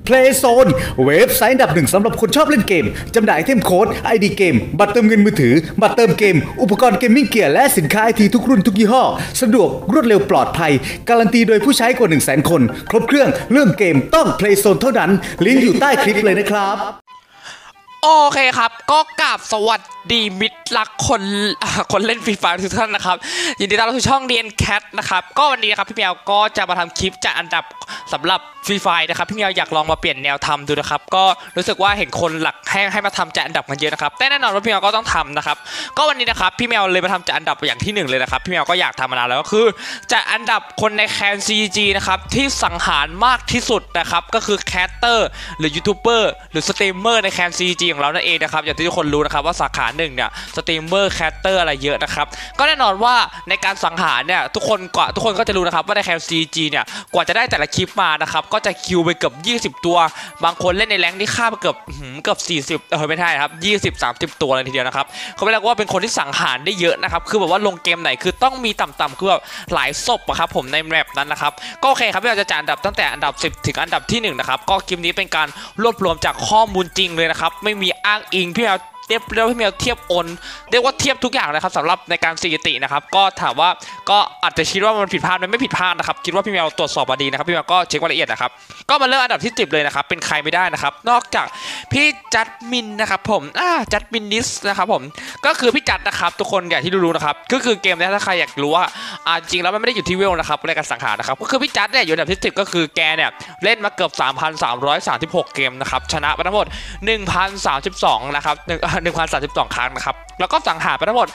Playzone เว็บไซต์อันดับหนึ่งสำหรับคนชอบเล่นเกมจำหน่ายไอเทมโค้ด ID เกมบัตรเติมเงินมือถือบัตรเติมเกมอุปกรณ์เกมมิ่งเกียร์และสินค้าไอทีทุกรุ่นทุกยี่ห้อสะดวกรวดเร็วปลอดภัยการันตีโดยผู้ใช้กว่า 100,000 คนครบเครื่องเรื่องเกมต้อง Playzone เท่านั้นลิงก์อยู่ใต้คลิปเลยนะครับโอเคครับก็กราบสวัสดีมิตรรักคนเล่นฟรีไฟร์ทุกท่านนะครับยินดีต้อนรับสู่ช่องเรียนแคทนะครับก็วันนี้นะครับพี่แมวก็จะมาทำคลิปจัดอันดับสำหรับฟรีไฟร์นะครับพี่แมวอยากลองมาเปลี่ยนแนวทำดูนะครับก็รู้สึกว่าเห็นคนหลักให้มาทำจัดอันดับกันเยอะนะครับแต่แน่นอนว่าพี่แมวก็ต้องทำนะครับก็วันนี้นะครับพี่แมวเลยมาทำจัดอันดับอย่างที่1เลยนะครับพี่แมวก็อยากทำมานานแล้วก็คือจัดอันดับคนในแคนCGนะครับที่สังหารมากที่สุดนะครับก็คือแคสเตอร์หรือยูทูบเบอร์หรือสตรีมเมอร์ในแคนCGของเรานั่นเองนะครับอย่างที่ทุกคนรู้นะครับว่าสาขาหนึ่งเนี่ยสตรีมเมอร์แคสเตอร์อะไรเยอะนะครับก็แน่นอนว่าในการสังหารเนี่ยทุกคนก็จะรู้นะครับว่าในแคนCGเนี่ยกว่าจะได้แต่ละคลิปมานะครับก็จะคิวไปเกือบ20ตัวบางคนเล่นในแรงค์ที่ฆ่าไปเกือบ40ไม่ใช่ครับ20-30ตัวเลยทีเดียวนะครับเขาเรียกว่าเป็นคนที่สังหารได้เยอะนะครับคือแบบว่าลงเกมไหนคือต้องมีต่ำๆคือแบบหลายศพครับผมในแมปนั้นนะครับก็โอเคครับเราจะจัดอันดับตั้งแต่อันดับ10ถึงอันดับที่1นะครับก็คลิปนี้เป็นการรวบรวมจากข้อมูลจริงเลยนะครับไม่มีอ้างอิงพี่เทียบเรียกว่าเทียบทุกอย่างนะครับสำหรับในการสถิตินะครับก็ถามว่าก็อาจจะคิดว่ามันผิดพลาดมันไม่ผิดพลาดนะครับคิดว่าพี่แมวตรวจสอบมาดีนะครับพี่แมวก็เช็ครายละเอียดนะครับก็มาเริ่มอันดับที่10เลยนะครับเป็นใครไม่ได้นะครับนอกจากพี่จัดมินนะครับผมจัดมินนิสนะครับผมก็คือพี่จัดนะครับทุกคนอย่างที่รู้นะครับก็คือเกมนี้ถ้าใครอยากรู้ว่าจริงแล้วมันไม่ได้อยู่ที่เวลนะครับในการสังหารนะครับก็คือพี่จัดเนี่ยอยู่อันดับที่10ก็คือแกเนี่ยเล่นมาเกือบ 3,336 เกมนะครับชนะไปทั้งหมด 1,032 นะครับ1,032 ครั้งนะครับแล้วก็สังหารไปทั้งหมด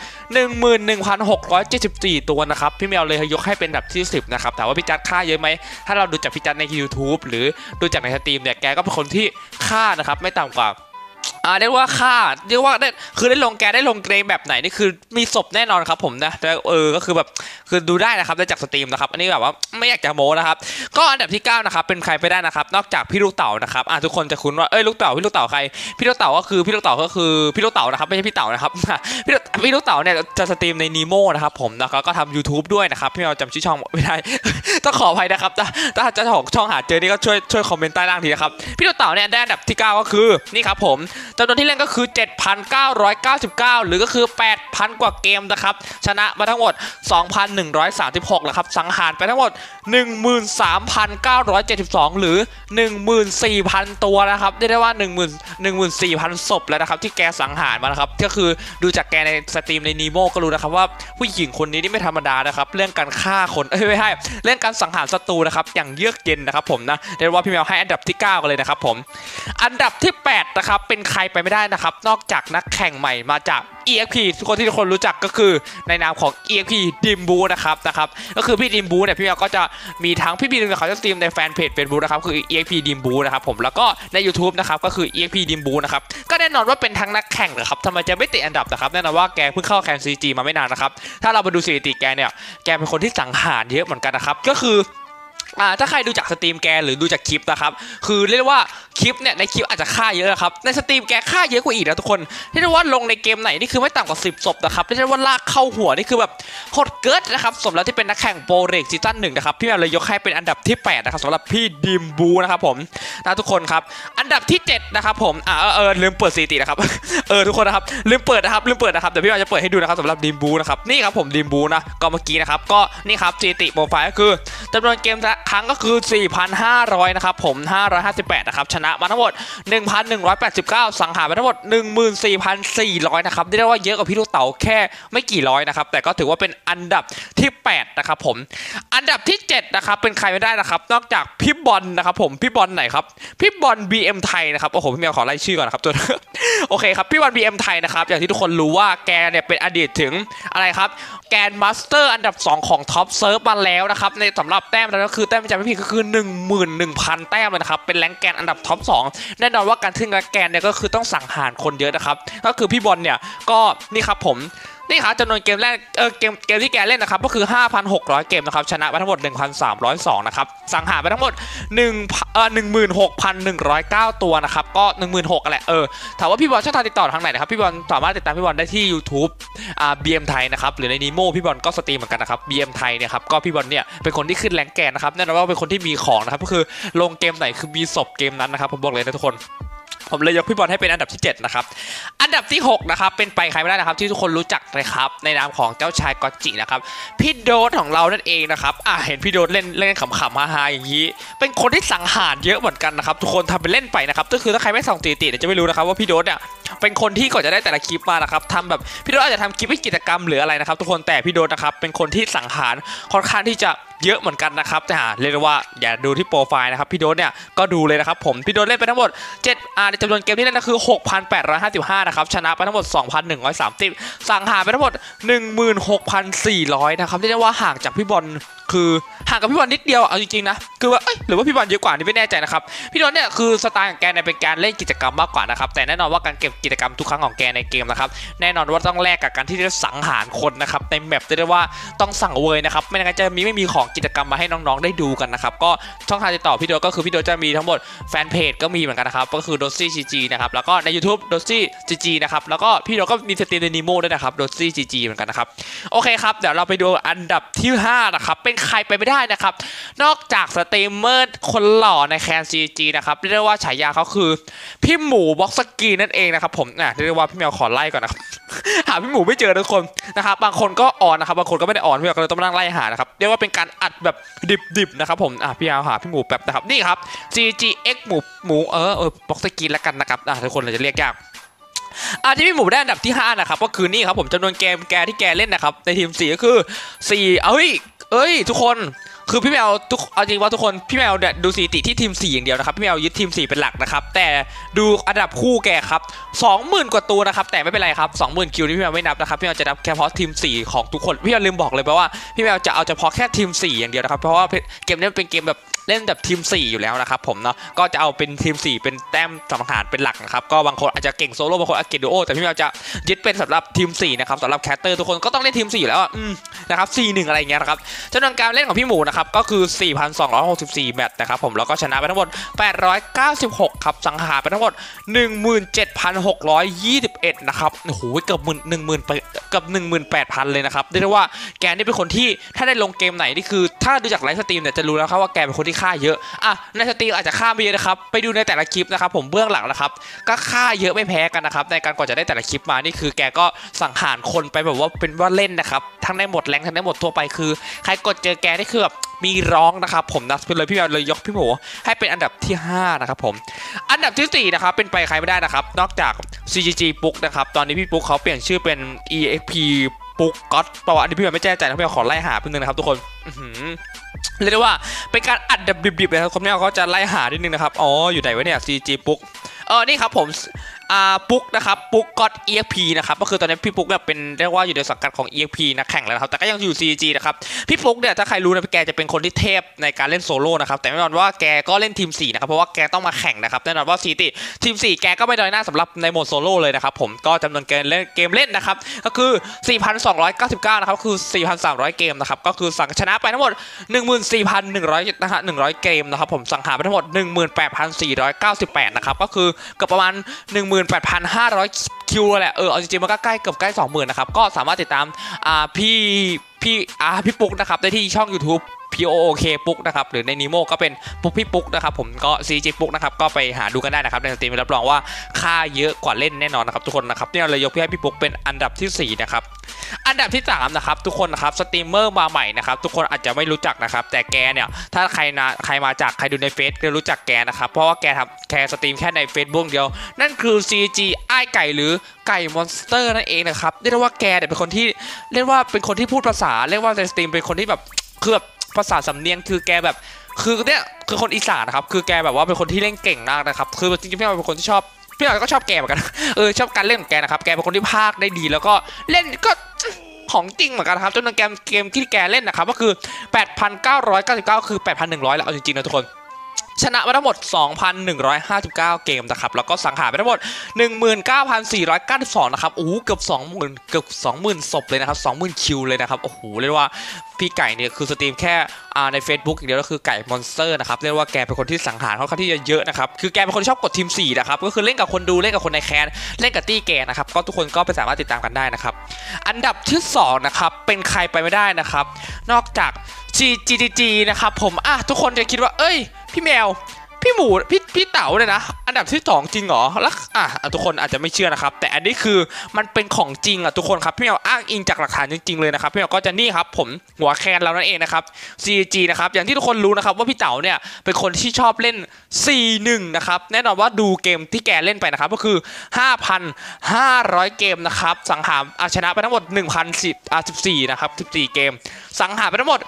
11,674 ตัวนะครับพี่แมวเลยยกให้เป็นอันดับที่10นะครับแต่ว่าพี่จัดฆ่าเยอะไหมถ้าเราดูจากพี่จัดใน YouTube หรือดูจากในสตรีมเนี่ยแกก็เป็นคนที่ฆ่านะครับไม่ต่ำกว่าเรียกว่าฆ่าเรียกว่าได้คือได้ลงแกได้ลงเกมแบบไหนนี่คือมีศพแน่นอนครับผมนะแต่ก็คือแบบคือดูได้นะครับได้จากสตรีมนะครับอันนี้แบบว่าไม่อยากจะโม้นะครับก็อันดับที่9นะครับเป็นใครไปได้นะครับนอกจากพี่ลูกเต๋านะครับทุกคนจะคุ้นว่าลูกเต๋าพี่ลูกเต๋าใครพี่ลูกเต๋าก็คือพี่ลูกเต๋านะครับไม่ใช่พี่เต๋านะครับพี่ลูกเต๋าเนี่ยจะสตรีมในนีโม่นะครับผมแล้วก็ทำ YouTube ด้วยนะครับพี่เราจำชื่อช่องไม่ได้ต้องขออภัยนะครับถ้าจะของช่องหาเจอนี่ก็ช่วยคอมเมนต์ใต้ล่างทีนะครับพี่ลูกเต๋าเนี่ยได้อันดับที่9ก็คือนี่ครับผมจำนวนที่เล่นก็คือ 7,999 หรือก็คือ 8,000 กว่าเกมนะครับชนะมาทั้งหมด 2,136 นะครับสังหารไปทั้งหมด 13,972 หรือ 14,000 ตัวนะครับเรียกได้ว่า 14,000 ศพแล้วนะครับที่แกสังหารมานะครับก็คือดูจากแกในสตรีมในนีโมก็รู้นะครับว่าผู้หญิงคนนี้นี่ไม่ธรรมดานะครับเรื่องการฆ่าคนไม่ใช่เรื่องการสังหารศัตรูนะครับอย่างเยือกเย็นนะครับผมนะเรียกว่าพี่แมวให้อันดับที่9กันเลยนะครับผมอันดับที่8นะครับเป็นใครไปไม่ได้นะครับนอกจากนักแข่งใหม่มาจาก EXP ทุกคนที่ทุกคนรู้จักก็คือในนามของ EXP ดิมบูนะครับก็คือพี่ดิมบูเนี่ยพี่แมวก็จะมีทั้งพี่บีนึงเขาจะสตรีมในแฟนเพจ Facebook นะครับคือ EXP ดิมบูนะครับผมแล้วก็ใน YouTube นะครับก็คือ EXP ดิมบูนะครับก็แน่นอนว่าเป็นทั้งนักแข่งนะครับทำไมจะไม่ติดอันดับนะครับแน่นอนว่าแกเพิ่งเข้าแคน CG มาไม่นานนะครับถ้าเราไปดูสถิติแกเนี่ยแกเป็นคนที่สังหารเยอะเหมือนกันนะครับก็คือถ้าใครดูจากสตรีมแกหรือดูจากคลิปนะครับคือเรียกว่าคลิปเนี่ยในคลิปอาจจะฆ่าเยอะนะครับในสตรีมแกฆ่าเยอะกว่าอีกนะทุกคนที่เรียกว่าลงในเกมไหนนี่คือไม่ต่ำกว่า10 ศพนะครับที่เรียกว่าลากเข้าหัวนี่คือแบบโหดเกิดนะครับสมแล้วที่เป็นนักแข่งโปรเรกซีซั่น1นะครับพี่แมวเลยยกให้เป็นอันดับที่8นะครับสำหรับพี่ดิมบูนะครับผมทุกคนครับอันดับที่7นะครับผมลืมเปิดสถิตินะครับทุกคนนะครับลืมเปิดนะครับเดี๋ยวพี่แมวจะเปิดให้ดูนะครับสำหรับดิมบูนะครับนี่ครับผมดิมบูนะก็เมื่อกี้นะครับก็นี่ครับสถิติโปรไฟล์ก็คือจำนวนเกมครั้งก็คือ 4,500 นะครับผม558นะครับชนะมาทั้งหมด 1,189 สังหารไปทั้งหมด 14,400 นะครับเรียกว่าเยอะกว่าพี่ลูกเต๋าแค่ไม่กี่ร้อยนะครับแต่ก็ถือว่าเป็นอันดับที่8นะครับผมอันดับที่7นะครับเป็นใครไม่ได้นะครับนอกจากพี่บอลนะครับผมพี่บอลไหนครับพี่บอล BM ไทยนะครับโอ้โหพี่แมวขอไล่ชื่อก่อนนะครับตัวโอเคครับพี่บอล BM ไทยนะครับอย่างที่ทุกคนรู้ว่าแกเนี่ยเป็นอดีตถึงอะไรครับแกนมาสเตอร์อันดับ2ของท็อปเซิร์ฟมาแล้วนะครับในสำหรับแต้มแล้วก็คือแต้มจำไม่ผิดก็คือ 11,000 แต้มเลยนะครับเป็นแรงแกนอันดับท็อป2แน่นอนว่าการขึ้นแรงแกนเนี่ยก็คือต้องสังหารคนเยอะนะครับก็คือพี่บอลเนี่ยก็นี่ครับผมนี่ครับจำนวนเกมแรกเกมที่แกเล่นนะครับก็คือ 5,600 เกมนะครับชนะไปทั้งหมด 1,302 นะครับสังหารไปทั้งหมด16,109 ตัวนะครับก็ 16,000 แหละถามว่าพี่บอลช่องทางติดต่อทางไหนนะครับพี่บอลสามารถติดตามพี่บอลได้ที่ YouTube BM ไทยนะครับหรือในนีโมพี่บอลก็สตรีมเหมือนกันนะครับ BM ไทยเนี่ยครับก็พี่บอลเนี่ยเป็นคนที่ขึ้นแรงแกนนะครับแน่นอนว่าเป็นคนที่มีของนะครับก็คือลงเกมไหนคือมีศพเกมนั้นนะครับผมบอกเลยนะทุกคนผมเลยยกพี่บอลให้เป็นอันดับที่7นะครับอันดับที่6นะครับเป็นไปใครไม่ได้นะครับที่ทุกคนรู้จักนะครับในนามของเจ้าชายกอจินะครับพี่โดดของเรานั่นเองนะครับเห็นพี่โดดเล่นขำๆฮาๆอย่างนี้เป็นคนที่สังหารเยอะเหมือนกันนะครับทุกคนทำเป็นเล่นไปนะครับก็คือถ้าใครไม่ส่องตีจะไม่รู้นะครับว่าพี่โดดเนี่ยเป็นคนที่ก่อนจะได้แต่ละคลิปมานะครับทำแบบพี่โดดอาจจะทำคลิปให้กิจกรรมหรืออะไรนะครับทุกคนแต่พี่โดดนะครับเป็นคนที่สังหารค่อนข้างที่จะเยอะเหมือนกันนะครับแต่เรียกว่าอย่าดูที่โปรไฟล์นะครับพี่โดดเนี่ยก็ดูเลยนะครับผมพี่โดดเล่นไปทั้งหมด7ในจำนวนเกมที่เล่นก็คือ 6,855 นะครับชนะไปทั้งหมด 2,130 สังหารไปทั้งหมด 16,400 นะครับเรียกได้ว่าห่างจากพี่บอลคือห่างกับพี่บอลนิดเดียวเอาจริงๆนะคือว่าหรือว่าพี่บอลเยอะกว่านี่ไม่แน่ใจนะครับพี่โดดเนี่ยคือสไตล์ของแกเป็นการเล่นกิจกรรมมากกว่านะครับแต่แน่นอนว่าการเก็บกิจกรรมทุกครั้งของแกในเกมนะครับแน่นอนว่าต้องแลกกับการที่จะสังหารคนนะครับในแมปเรียกได้ว่าต้องสั่งเวยนะครับไม่งั้นจะไม่มีของกิจกรรมมาให้น้องๆได้ดูกันนะครับก็ช่องทางติดต่อพี่โดดก็คือพี่โดดจะมีทั้งหมดแฟนเพจก็มีเหมือนกันนะครับก็คือDotzy GGนะครับแล้วก็ใน YouTube Dotzy GGนะครับแล้วก็พี่โดดก็มีสตรีมในนีโมด้วยนะครับDotzy GGเหมือนกันนะครับโอเคครับเดี๋ยวเราไปดูอันดับที่5นะครับเป็นใครไปไม่ได้นะครับนอกจากสตรีมเมอร์คนหล่อในแคน CG นะครับเรียกได้ว่าฉายาเขาคือพี่หมูบ็อกสกีนั่นเองนะครับผมเรียกได้ว่าพี่แมวขอไล่ก่อนนะครับหาพี่หมูไม่เจอทุกคนนะครับบางคนก็อ่อนนะครับบางคนก็ไม่ได้อ่อนพี่แมวก็เลยต้องนั่งไล่หานะครับเรียกว่าเป็นการอัดแบบดิบๆนะครับผมพี่แมวหาพี่หมูแป๊บนะครับนี่ครับ CGX หมูบ็อกสกีแล้วกันนะครับทุกคนเราจะเรียกยากที่พี่หมูได้อันดับที่5นะครับก็คือนี่ครับผมจำนวนเกมที่แกเล่นนะครับในทีม4ก็คือ4ทุกคนคือพี่แมวเอาจริงว่าทุกคนพี่แมวดูสถิติที่ทีม4อย่างเดียวนะครับพี่แมวยึดทีม4เป็นหลักนะครับแต่ดูอันดับคู่แกครับ 20,000 กว่าตัวนะครับแต่ไม่เป็นไรครับ 20,000 คิวนี่พี่แมวไม่นับนะครับพี่แมวจะนับแค่เฉพาะทีม4ของทุกคนพี่แมวลืมบอกเลยว่าพี่แมวจะเอาเฉพาะแค่ทีม4อย่างเดียวนะครับเพราะว่าเกมนี้เป็นเกมแบบเล่นแบบทีม4อยู่แล้วนะครับผมเนาะก็จะเอาเป็นทีม4เป็นแต้มสังหารเป็นหลักนะครับก็บางคนอาจจะเก่งโซโล่บางคนอาจเก่งดูโอแต่พี่แมวจะยึดเป็นสำหรับทีม4นะครับสำหรับแคสเตอร์ทุกคนก็ต้องเล่นทีม4อยู่แล้วนะครับ4-1อะไรอย่างเงี้ยนะครับจำนวนการเล่นของพี่หมูนะครับก็คือ 4,264 แมตช์นะครับผมแล้วก็ชนะไปทั้งหมด896ครับสังหารไปทั้งหมด 17,621 นะครับโอ้โหเกือบ18,000 เลยนะครับเรียกได้ว่าแกนี่เป็นคนที่ถ้าได้ลงเกมไหนนี่คือถ้าดูจากไลฟ์สตรีมเนี่ยจะรู้แล้วครับว่าแกเป็นคนที่ฆ่าเยอะในสตรีมอาจจะฆ่าไม่เยอะนะครับไปดูในแต่ละคลิปนะครับผมเบื้องหลังนะครับก็ฆ่าเยอะไม่แพ้กันนะครับในการก่อนจะได้แต่ละคลิปมานี่คือแกก็สังหารคนไปแบบว่าเป็นว่าเล่นนะครับทั้งได้หมดแรงทั้งได้หมดทั่วไปคือใครกดเจอแกนี่คือแบบมีร้องนะครับผมนะเลยพี่แมวเลยยกพี่หมูให้เป็นอันดับที่5นะครับผมอันดับที่4นะครับเป็นไปใครไม่ได้นะครับนอกจาก CGG ปุ๊กนะครับตอนนี้พี่ปุ๊กเขาเปลี่ยนชื่อเป็น EXP ปุ๊กก๊อตประวัติพี่แมวไม่แน่ใจนะพี่แมวขอไล่หาเพิ่งนึงนะครับทุกคนเรียกได้ว่าเป็นการอัดแบบดิบๆเลยครับคนแมวเขาจะไล่หานิดนึงนะครับอยู่ไหนวะเนี่ย CGG ปุ๊กนี่ครับผมปุ๊กนะครับปุ๊กก็อด EXP นะครับก็คือตอนนี้พี่ปุ๊กเนี่ยเป็นเรียกว่าอยู่ในสังกัดของ EXP นักแข่งแล้วครับแต่ก็ยังอยู่ CG นะครับพี่ปุ๊กเนี่ยถ้าใครรู้นะแกจะเป็นคนที่เทพในการเล่นโซโล่นะครับแต่แน่นอนว่าแกก็เล่นทีม4นะครับเพราะว่าแกต้องมาแข่งนะครับแน่นอนว่าทีม4แกก็ไม่ด้อยหน้าสำหรับในโหมดโซโล่เลยนะครับผมก็จำนวนเกมเล่นนะครับก็คือ 4,299 นะครับคือ 4,300 เกมนะครับก็คือชนะไปทั้งหมด 14,100 นะฮะ100 เกมนะครับผมสังหารไปทั้งหมด 18,498 นะครับก็คือเกือบประมาณ 18,500 คิวแหละเอาจริงๆมันก็ใกล้เกือบใกล้ 20,000 นะครับก็สามารถติดตามพี่ปุ๊กนะครับได้ที่ช่อง YouTube POOK ปุ๊กนะครับหรือในนีโมก็เป็นปุ๊กพี่ปุ๊กนะครับผมก็ CG ปุ๊กนะครับก็ไปหาดูกันได้นะครับในสตรีมรับรองว่าค่าเยอะกว่าเล่นแน่นอนนะครับทุกคนนะครับนี่เราเลยยกให้พี่ปุ๊กเป็นอันดับที่4นะครับอันดับที่3นะครับทุกคนนะครับสตรีมเมอร์มาใหม่นะครับทุกคนอาจจะไม่รู้จักนะครับแต่แกเนี่ยถ้าใครมาจากใครดูในเฟซจะรู้จักแกนะครับเพราะว่าแกสตรีมแค่ใน Facebook เดียวนั่นคือ CG ไอ้ไก่หรือไก่มอนสเตอร์นั่นเองนะครับเรียกได้ว่าแกเนี่ยเป็นคนที่เรียกว่าเป็นคนที่พูดภาษาเรียกว่าในสตรีมเป็นคนที่แบบคือแบบภาษาสำเนียงคือแกแบบคือเนี่ยคือคนอีสานนะครับคือแกแบบว่าเป็นคนที่เล่นเก่งมากนะครับคือจริงๆพี่หน่อยเป็นคนที่ชอบพี่หน่อยก็ชอบแกเหมือนกันชอบการเล่นของแกนะครับแกเป็นคนที่พากย์ได้ดีแล้วก็เล่นก็ของจริงเหมือนกันครับจนเกมที่แกเล่นนะครับก็คือ 8,999 คือ 8,100 แล้วเอาจริงๆนะทุกคนชนะมาทั้งหมด 2,159 เกมนะครับแล้วก็สังหารไปทั้งหมด 19,492 นะครับโอ้โหเกือบ 20,000 ศพเลยนะครับ 20,000 คิวเลยนะครับโอ้โหเรียกว่าพี่ไก่เนี่ยคือสตรีมแค่ใน Facebook อย่างเดียวก็คือไก่มอนสเตอร์นะครับเรียกว่าแกเป็นคนที่สังหารค่อนข้างที่จะเยอะนะครับคือแกเป็นคนที่ชอบกดทีม4นะครับก็คือเล่นกับคนดูเล่นกับคนในแคนเล่นกับตี้แกนะครับก็ทุกคนก็ไปสามารถติดตามกันได้นะครับอันดับที่2นะครับเป็นใครไปไม่ได้นะครับนอกจาก GGG นะครับผมทุกคนจะคิดว่าเอ้ยพี่แมวพี่หมูพี่เต๋าเลยนะอันดับที่2จริงเหรอแล้วทุกคนอาจจะไม่เชื่อนะครับแต่อันนี้คือมันเป็นของจริงทุกคนครับพี่แมวอ้างอิงจากหลักฐานจริงๆเลยนะครับพี่แมวก็จะนี่ครับผมหัวแคนเรานั่นเองนะครับ CG นะครับอย่างที่ทุกคนรู้นะครับว่าพี่เต๋าเนี่ยเป็นคนที่ชอบเล่น 4-1 นะครับแน่นอนว่าดูเกมที่แกเล่นไปนะครับก็คือ 5,500 เกมนะครับสังหารชนะไปทั้งหมด 1,014 นะครับ14เกมสังหารไปทั้งหมด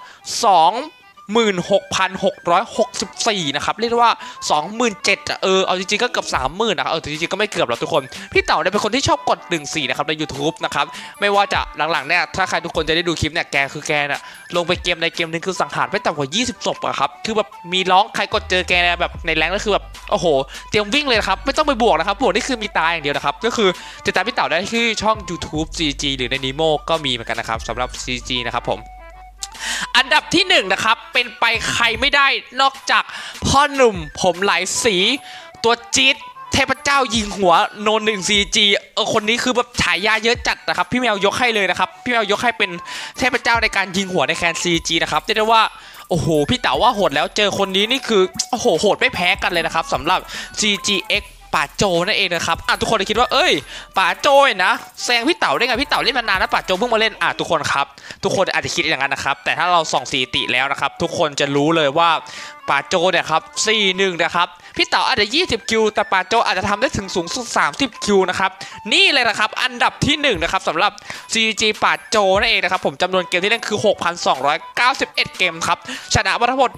16,664 นะครับเรียกว่า 27,000เอาจริงๆก็เกือบ 30,000 นะครับจริงๆก็ไม่เกือบหรอกทุกคนพี่เต๋าเนี่ยเป็นคนที่ชอบกด14นะครับใน YouTube นะครับไม่ว่าจะหลังๆเนี่ยถ้าใครทุกคนจะได้ดูคลิปเนี่ยแกเนี่ยลงไปเกมในเกมนึงคือสังหารไม่ต่ำกว่า20 ศพอะครับคือแบบมีร้องใครกดเจอแกแบบในแรงก็คือแบบโอ้โหเตรียมวิ่งเลยครับไม่ต้องไปบวกนะครับบวกนี่คือมีตายอย่างเดียวนะครับก็คือติดตามพี่เต๋าได้ที่ช่อง YouTube CG หรือใน Nemo ก็มีเหมือนกันนะครับสำหรับ CG นะครับผมอันดับที่1นะครับเป็นไปใครไม่ได้นอกจากพ่อหนุ่มผมหลายสีตัวจี๊ดเทพเจ้ายิงหัวโนน1 CG คนนี้คือแบบฉายาเยอะจัดนะครับพี่แมวยกให้เลยนะครับพี่แมวยกให้เป็นเทพเจ้าในการยิงหัวในแคน CG นะครับเรียกได้ว่าโอ้โหพี่เต๋าว่าโหดแล้วเจอคนนี้นี่คือโอ้โหโหดไม่แพ้กันเลยนะครับสำหรับ CGXป่าโจนั่นเองนะครับทุกคนจะคิดว่าเอ้ยป่าโจนะแซงพี่เต๋าได้ไงพี่เต๋าเล่นมานานแล้วป่าโจเพิ่งมาเล่นทุกคนครับทุกคนอาจจะคิดอย่างนั้นนะครับแต่ถ้าเราส่องสถิติแล้วนะครับทุกคนจะรู้เลยว่าป่าโจเนี่ยครับ4-1นะครับพี่เต๋าอาจจะ20คิวแต่ป่าโจอาจจะทำได้ถึงสูงสุด30คิวนะครับนี่เลยนะครับอันดับที่1นะครับสำหรับ CG ป่าโจนั่นเองนะครับผมจำนวนเกมที่เล่นคือ 6,291 เกมครับชนะมาทั้งหมด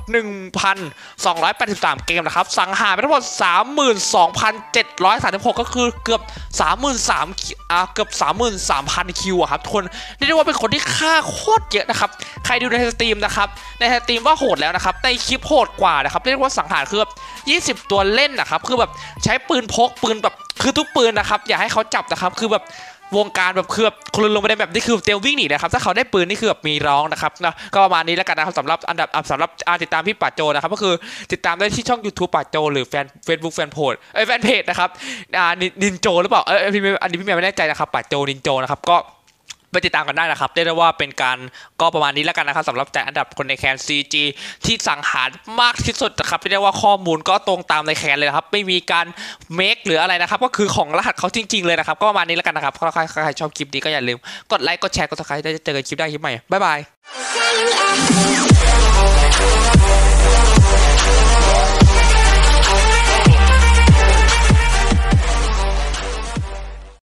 1,283 เกมนะครับสังหารไปทั้งหมด 32,736 ก็คือเกือบ 33,000 เกือบ 33,000 คิวครับทุกคนเรียกได้ว่าเป็นคนที่ฆ่าโคตรเยอะนะครับใครดูในสตรีมนะครับในสตรีมว่าโหดแล้วนะครับในคลิปโหดกว่านะครับเรียกว่าสังหารคือ20 ตัวเล่นนะครับคือแบบใช้ปืนพกปืนแบบคือทุกปืนนะครับอย่าให้เขาจับนะครับคือแบบวงการแบบคือแบบคนลงไปในแบบนี้คือเตียววิ่งหนีนะครับถ้าเขาได้ปืนนี่คือแบบมีร้องนะครับนะก็ประมาณนี้แล้วกันนะครับสำหรับอันดับสำหรับติดตามพี่ป่าโจนะครับก็คือติดตามได้ที่ช่อง YouTube ป่าโจหรือFacebook แฟนเพจนะครับนินโจหรือเปล่าอันนี้พี่แม่ไม่แน่ใจนะครับป่าโจนินโจนะครับก็ไปติดตามกันได้นะครับเรียกได้ว่าเป็นการก็ประมาณนี้แล้วกันนะครับสำหรับแต่อันดับคนในแคน CG ที่สังหารมากที่สุดนะครับเรียกได้ว่าข้อมูลก็ตรงตามในแคนเลยครับไม่มีการเมคหรืออะไรนะครับก็คือของรหัสเขาจริงๆเลยนะครับก็ประมาณนี้แล้วกันนะครับถ้าใครชอบคลิปนี้ก็อย่าลืมกดไลค์กดแชร์กดซับสไครต์ได้เจอกันคลิปได้คลิปใหม่บ๊ายบาย